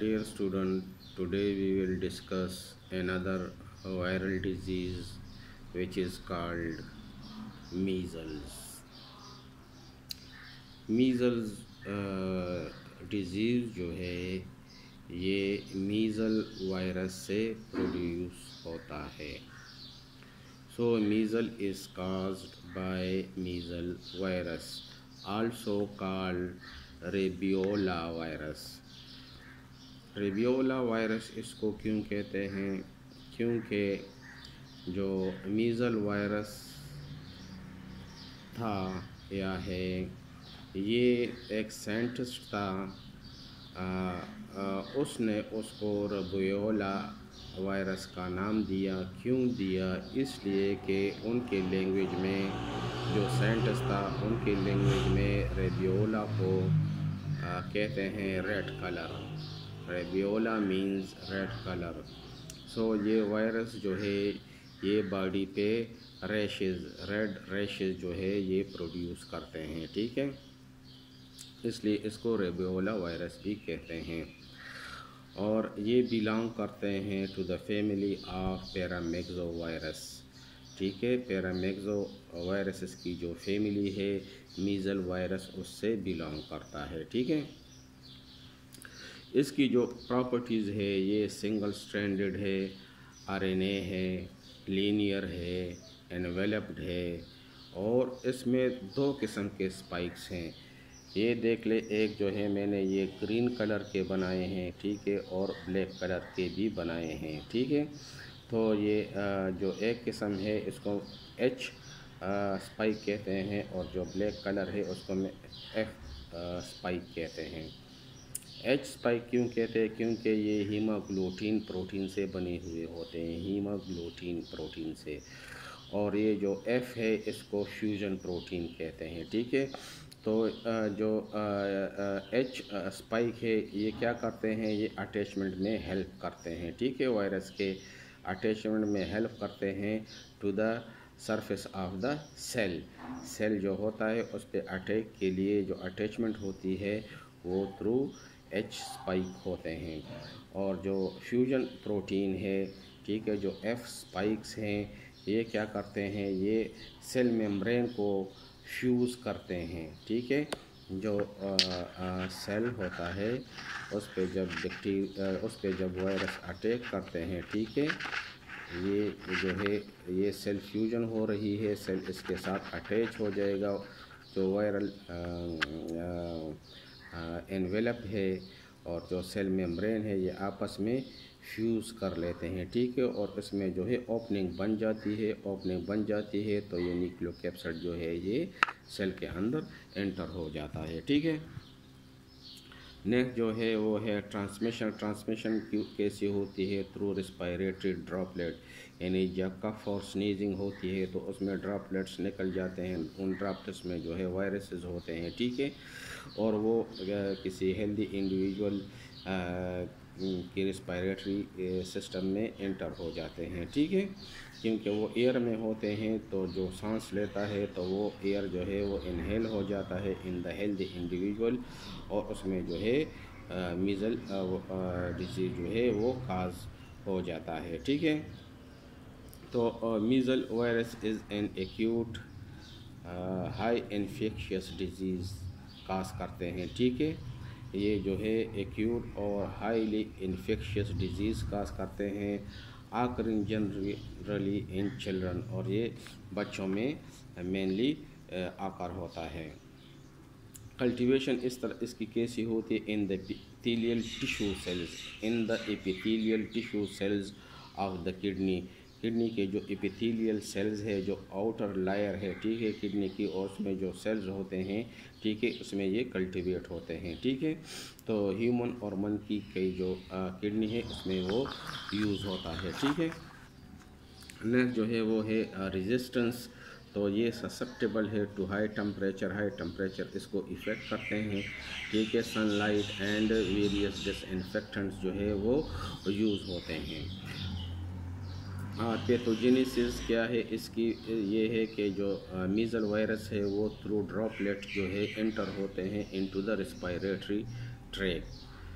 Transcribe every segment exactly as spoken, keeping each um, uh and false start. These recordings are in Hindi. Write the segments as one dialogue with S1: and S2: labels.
S1: dear student, today we will discuss another viral disease which is called measles. Measles disease जो है ये मीज़ल वायरस से प्रोड्यूस होता है. So measles is caused by measles virus, also called rubeola virus. Rubeola virus इसको क्यों कहते हैं? क्योंकि जो मीज़ल वायरस था या है ये एक साइंटिस्ट था, आ, आ, उसने उसको रेबियोला वायरस का नाम दिया. क्यों दिया? इसलिए कि उनके लैंग्वेज में, जो साइंटिस्ट था उनके लैंग्वेज में रेबियोला को आ, कहते हैं red colour. Rubeola means red colour. So ये वायरस जो है ये बॉडी पे रैशेज़, रेड रैशेज़ जो है ये प्रोड्यूस करते हैं. ठीक है, इसलिए इसको रेबियोला वायरस भी कहते हैं. और ये बिलोंग करते हैं to the family of paramyxo virus. ठीक है, पैरामेक्सो वायरस की जो फैमिली है मीज़ल वायरस उससे बिलोंग करता है. ठीक है, इसकी जो प्रॉपर्टीज़ है ये सिंगल स्ट्रैंडेड है, आरएनए है, लीनियर है, एनवेलप्ड है और इसमें दो किस्म के स्पाइक्स हैं. ये देख ले, एक जो है मैंने ये ग्रीन कलर के बनाए हैं. ठीक है, और ब्लैक कलर के भी बनाए हैं. ठीक है, तो ये जो एक किस्म है इसको एच स्पाइक कहते हैं और जो ब्लैक कलर है उसको मैं एफ स्पाइक कहते हैं. एच स्पाइक क्यों कहते हैं? क्योंकि ये हीमोग्लोबिन प्रोटीन से बने हुए होते हैं, हीमोग्लोबिन प्रोटीन से. और ये जो एफ है इसको फ्यूजन प्रोटीन कहते हैं. ठीक है, तो जो एच स्पाइक है ये क्या करते हैं? ये अटैचमेंट में हेल्प करते हैं. ठीक है, वायरस के अटैचमेंट में हेल्प करते हैं to the surface of the cell. Cell जो होता है उस पर अटैक के लिए जो अटैचमेंट होती है वो थ्रू एच स्पाइक होते हैं. और जो फ्यूजन प्रोटीन है, ठीक है, जो एफ स्पाइक्स हैं ये क्या करते हैं? ये सेल मेम्ब्रेन को फ्यूज़ करते हैं. ठीक है, जो आ, आ, सेल होता है उस पे जब बैक्टीरिया उस पे जब वायरस अटैक करते हैं, ठीक है, ये जो है ये सेल फ्यूजन हो रही है, सेल इसके साथ अटैच हो जाएगा. जो वायरल एनवेलप है और जो सेल मेम्ब्रेन है ये आपस में फ्यूज़ कर लेते हैं. ठीक है, और इसमें जो है ओपनिंग बन जाती है. ओपनिंग बन जाती है तो ये न्यूक्लियोकैप्सिड जो है ये सेल के अंदर एंटर हो जाता है. ठीक है, नेक्स्ट जो है वो है ट्रांसमिशन. ट्रांसमिशन कैसे होती है? Through respiratory droplet. यानी जब कफ और स्नीजिंग होती है तो उसमें ड्रॉपलेट्स निकल जाते हैं. उन ड्रॉपलेट्स में जो है वायरसेस होते हैं. ठीक है, और वो किसी हेल्दी इंडिविजुअल की रेस्पिरेटरी सिस्टम में एंटर हो जाते हैं. ठीक है, क्योंकि वो एयर में होते हैं तो जो सांस लेता है तो वो एयर जो है वो इनहेल हो जाता है इन द हेल्दी इंडिविजुअल और उसमें जो है मीज़ल डिजीज़ जो है वो काज हो जाता है. ठीक है, तो measle virus is an acute high infectious disease cause करते हैं. ठीक है, ये जो है एक्यूट और हाईली इन्फेक्शियस डिजीज़ काज करते हैं. आकरिंग जनरली इन चिल्ड्रन, और ये बच्चों में मेनली आकर होता है. कल्टीवेशन इस तरह इसकी कैसी होती है? In the epithelial tissue cells, in the epithelial tissue cells of the kidney. Kidney के जो एपिथेलियल सेल्स है, जो आउटर लायर है, ठीक है, किडनी की, और उसमें जो सेल्स होते हैं, ठीक है, उसमें ये कल्टीवेट होते हैं. ठीक है, तो ह्यूमन और मंकी की जो किडनी है उसमें वो यूज़ होता है. ठीक है, नेक्स्ट जो है वो है रेजिस्टेंस. तो ये ससेप्टेबल है to high temperature. High temperature इसको इफ़ेक्ट करते हैं. ठीक है, सनलाइट एंड वेरियस डिसइंफेक्टेंट्स जो है वो यूज़ होते हैं. हाँ, पैथोजेनेसिस क्या है इसकी? ये है कि जो मीज़ल वायरस है वो थ्रू ड्रॉपलेट जो है एंटर होते हैं इनटू द रेस्पिरेटरी ट्रैक.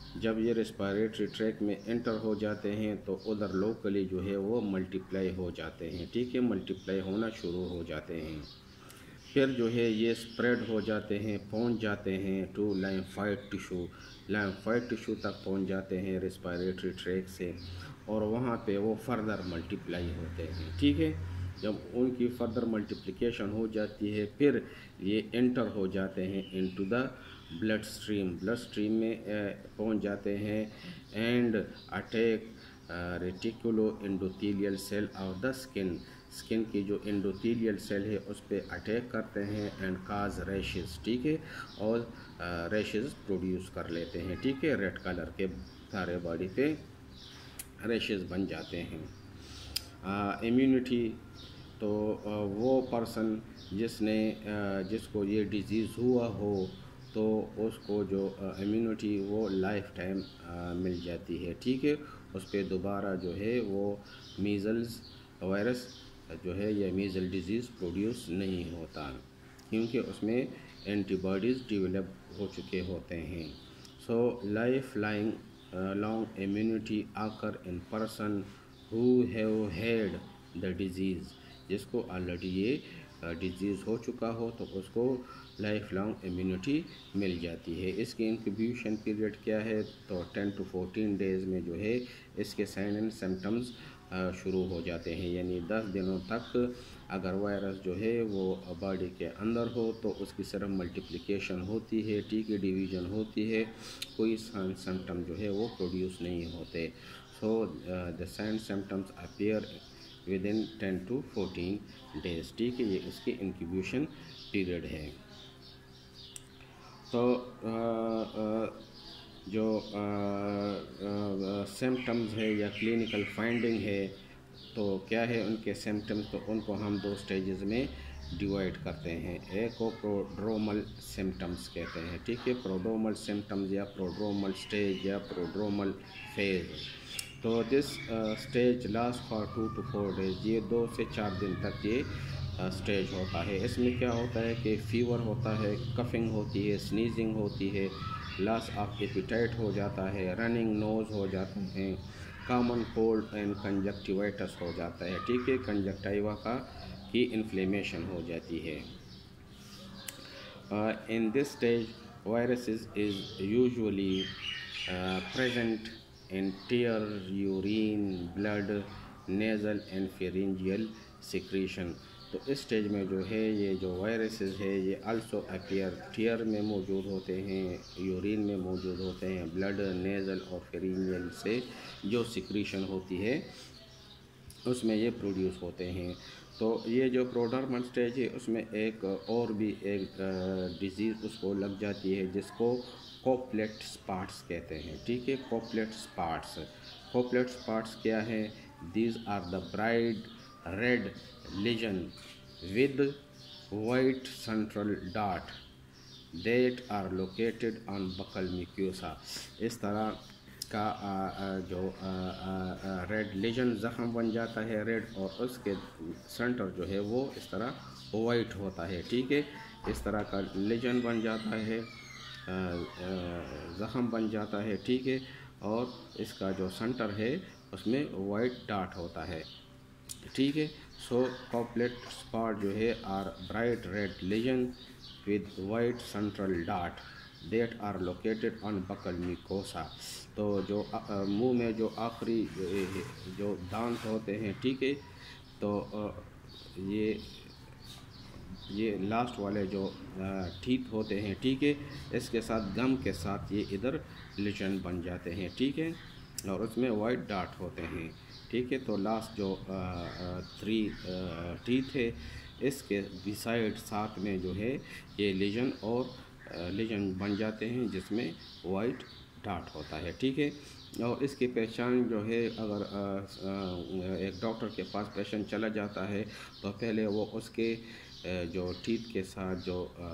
S1: जब ये रेस्पिरेटरी ट्रैक में एंटर हो जाते हैं तो उधर लोकली जो है वो मल्टीप्लाई हो जाते हैं, ठीक है, मल्टीप्लाई होना शुरू हो जाते हैं। फिर जो है ये स्प्रेड हो जाते हैं, पहुंच जाते हैं to lymphoid tissue, lymphoid tissue तक पहुंच जाते हैं रेस्पिरेटरी ट्रैक से, और वहाँ पे वो फर्दर मल्टीप्लाई होते हैं, ठीक है। जब उनकी फर्दर मल्टीप्लिकेशन हो जाती है फिर ये एंटर हो जाते हैं into the blood stream, blood stream में पहुंच जाते हैं and attack reticulo endothelial cell of the skin, skin की जो एंडोथेलियल सेल है उस पर अटैक करते हैं एंड काज रैशेस, ठीक है, और रैशेस प्रोड्यूस कर लेते हैं, ठीक है, रेड कलर के सारे बॉडी पे रैशेस बन जाते हैं। इम्यूनिटी तो आ, वो पर्सन जिसने आ, जिसको ये डिज़ीज़ हुआ हो तो उसको जो इम्यूनिटी वो लाइफ टाइम मिल जाती है, ठीक है, उस पर दोबारा जो है वो मीज़ल्स वायरस जो है या मीज़ल डिज़ीज़ प्रोड्यूस नहीं होता, क्योंकि उसमें एंटीबॉडीज़ डेवलप हो चुके होते हैं। So life lying long immunity occur in person who have had the disease, जिसको ऑलरेडी ये डिज़ीज़ हो चुका हो तो उसको लाइफ लॉन्ग इम्यूनिटी मिल जाती है। इसकी इंक्यूबेशन पीरियड क्या है, तो टेन टू फोर्टीन डेज़ में जो है इसके साइन एंड सिम्टम्स शुरू हो जाते हैं, यानी दस दिनों तक अगर वायरस जो है वो बॉडी के अंदर हो तो उसकी सिर्फ मल्टीप्लिकेशन होती है, ठीक है, डिवीज़न होती है, कोई साइन सिम्टम जो है वो प्रोड्यूस नहीं होते। So the sign symptoms appear within ten to fourteen days, ठीक है, ये इसकी इंक्यूबेशन पीरियड है। तो आ, आ, जो सिम्टम्स है या क्लिनिकल फाइंडिंग है तो क्या है उनके सिम्टम्स, तो उनको हम दो स्टेजेस में डिवाइड करते हैं। एक को प्रोड्रोमल सिम्टम्स कहते हैं, ठीक है, प्रोड्रोमल सिम्टम्स या प्रोड्रोमल स्टेज या प्रोड्रोमल फेज। तो this stage last for two to four days, ये दो से चार दिन तक ये स्टेज होता है। इसमें क्या होता है कि फीवर होता है, कफिंग होती है, स्नीजिंग होती है, लॉस ऑफ एपिटाइट हो जाता है, रनिंग नोज़ हो जाते हैं, कॉमन कोल्ड एंड कंजक्टिवाइटिस हो जाता है, ठीक है, कंजक्टिवा का की इन्फ्लेमेशन हो जाती है। In this stage viruses is usually present in tear, urine, blood, nasal and pharyngeal secretion। तो इस स्टेज में जो है ये जो वायरसेस है ये अल्सो अपीयर टीयर में मौजूद होते हैं, यूरिन में मौजूद होते हैं, ब्लड, नेज़ल और फेरिंजियल से जो सिक्रीशन होती है उसमें ये प्रोड्यूस होते हैं। तो ये जो प्रोडर्मल स्टेज है उसमें एक और भी एक डिज़ीज़ उसको लग जाती है जिसको कोपलेट स्पॉट्स कहते हैं, ठीक है, कोपलेट स्पॉट्स। कोपलेट स्पॉट्स क्या है, these are the bright red lesion with white central dot that are located on buccal mucosa. इस तरह का आ, आ, जो रेड लेजन ज़ख़म बन जाता है रेड, और उसके सेंटर जो है वो इस तरह वाइट होता है, ठीक है, इस तरह का लेजन बन जाता है, ज़ख़म बन जाता है, ठीक है, और इसका जो सेंटर है उसमें वाइट डॉट होता है, ठीक है। सो कोपलेट स्पॉट जो है are bright red lesion with white central dot that are located on buccal mucosa. तो जो मुंह में जो आखिरी जो दांत होते हैं, ठीक है, तो ये ये लास्ट वाले जो टीथ होते हैं, ठीक है, इसके साथ गम के साथ ये इधर लेजन बन जाते हैं, ठीक है, और उसमें वाइट डॉट होते हैं, ठीक है। तो लास्ट जो थ्री टीथ है इसके बिसाइड साथ में जो है ये लेजन और लेजन बन जाते हैं जिसमें वाइट डॉट होता है, ठीक है। और इसकी पहचान जो है अगर आ, आ, एक डॉक्टर के पास पेशेंट चला जाता है तो पहले वो उसके जो टीथ के साथ जो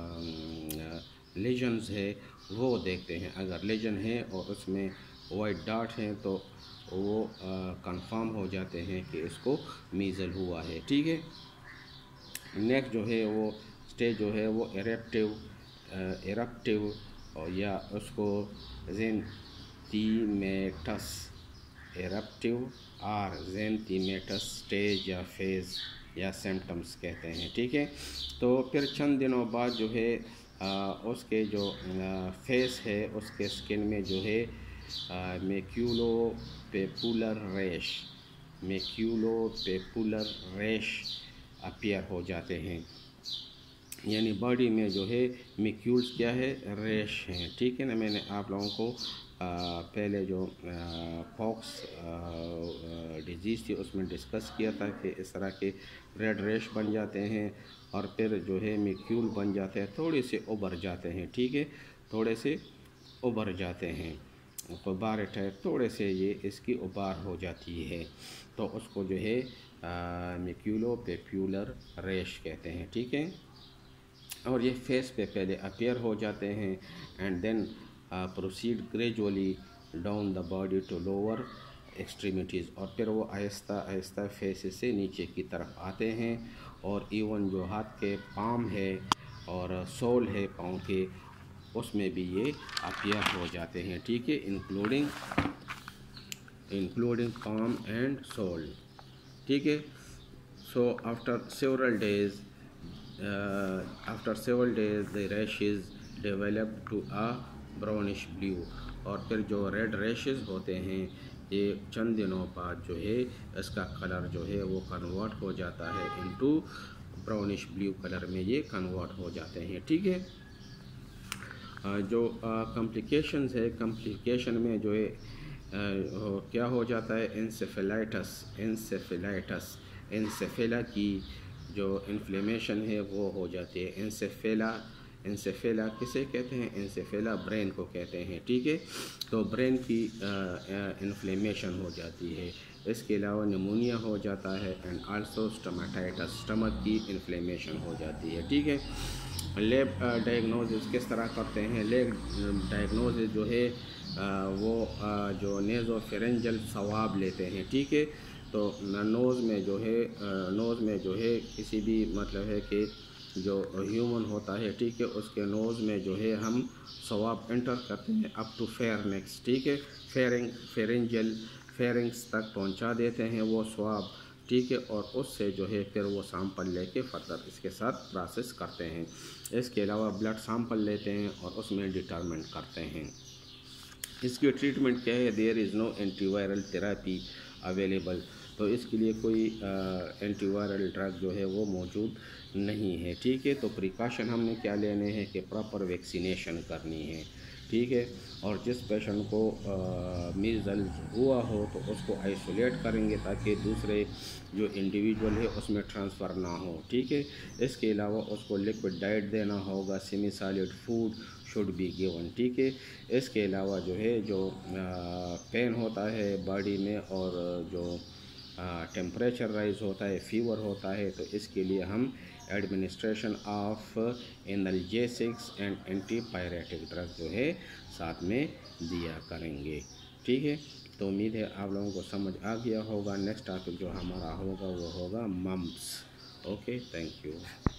S1: लेजन्स है वो देखते हैं, अगर लेजन है और उसमें वाइट डॉट हैं तो वो कंफर्म हो जाते हैं कि इसको मीज़ल हुआ है, ठीक है। नेक्स्ट जो है वो स्टेज जो है वो एरेप्टिव एरप्टिव और या उसको जेन ज़ेंथीमेटस एरप्टिव और ज़ेंथीमेटस स्टेज या फेज़ या सिम्टम्स कहते हैं, ठीक है। तो फिर चंद दिनों बाद जो है आ, उसके जो फेस है उसके स्किन में जो है maculo papular rash maculo papular rash appear हो जाते हैं, यानी बॉडी में जो है मैक्यूल्स क्या है, रैश हैं, ठीक है ना। मैंने आप लोगों को आ, पहले जो पॉक्स डिजीज़ थी उसमें डिस्कस किया था कि इस तरह के रेड रैश बन जाते हैं और फिर जो है मैक्यूल बन जाते हैं, थोड़े से उभर जाते हैं, ठीक है, थोड़े से उभर जाते हैं। तो बार टाइप थोड़े से ये इसकी उबार हो जाती है, तो उसको जो है मैक्यूलो पेपुलर रैश कहते हैं, ठीक है। और ये फेस पे पहले अपीयर हो जाते हैं and then proceed gradually down the body to lower extremities, और फिर वो आहिस्ता आहिस्ता फेस से नीचे की तरफ आते हैं, और इवन जो हाथ के पाम है और सोल है पाँव के उसमें भी ये अपीयर हो जाते हैं, ठीक है, including including palm and sole, ठीक है। So after several days after several days the rashes develop to a brownish blue, और फिर जो रेड रैशेज होते हैं ये चंद दिनों बाद जो है इसका कलर जो है वो कन्वर्ट हो जाता है इनटू ब्राउनिश ब्लू कलर में ये कन्वर्ट हो जाते हैं, ठीक है। जो कॉम्प्लिकेशंस है, कॉम्प्लिकेशन में जो है आ, क्या हो जाता है, एंसेफेलाइटिस एंसेफेलाइटिस एंसेफेला की जो इन्फ्लेमेशन है वो हो जाती है। एंसेफेला एंसेफेला किसे कहते हैं, एंसेफेला ब्रेन को कहते हैं, ठीक है। तो ब्रेन की इन्फ्लेमेशन हो जाती है, इसके अलावा निमोनिया हो जाता है एंड आल्सो स्टमाटाइटिस, स्टमक की इन्फ्लेमेशन हो जाती है, ठीक है। लेब डायग्नोसिस किस तरह करते हैं, लेब डायग्नोसिस जो है आ, वो आ, जो नेज़ोफेरेंजल स्वाब लेते हैं, ठीक है। तो नोज़ में जो है नोज़ में जो है किसी भी मतलब है कि जो ह्यूमन होता है, ठीक है, उसके नोज़ में जो है हम स्वाब एंटर करते हैं अप टू फेयरनेक्स, ठीक है, फेरिंग फेरेंजल फेरिंग्स तक पहुंचा देते हैं वो स्वाब, ठीक है, और उससे जो है फिर वो सैंपल लेके फर्दर इसके साथ प्रोसेस करते हैं। इसके अलावा ब्लड सैंपल लेते हैं और उसमें डिटरमिन करते हैं। इसकी ट्रीटमेंट क्या है, there is no antiviral therapy available, तो इसके लिए कोई एंटीवायरल ड्रग जो है वो मौजूद नहीं है, ठीक है। तो प्रिकॉशन हमने क्या लेने हैं कि प्रॉपर वैक्सीनेशन करनी है, ठीक है। और जिस पेशेंट को मीज़ल्स हुआ हो तो उसको आइसोलेट करेंगे ताकि दूसरे जो इंडिविजुअल है उसमें ट्रांसफ़र ना हो, ठीक है। इसके अलावा उसको लिक्विड डाइट देना होगा, semi solid food should be given, ठीक है। इसके अलावा जो है जो पेन होता है बॉडी में और जो टेम्परेचर राइज होता है, फीवर होता है, तो इसके लिए हम administration of analgesics and antipyretic drug जो है साथ में दिया करेंगे, ठीक है। तो उम्मीद है आप लोगों को समझ आ गया होगा। नेक्स्ट टॉपिक जो हमारा होगा वो होगा मम्प्स। Okay, thank you.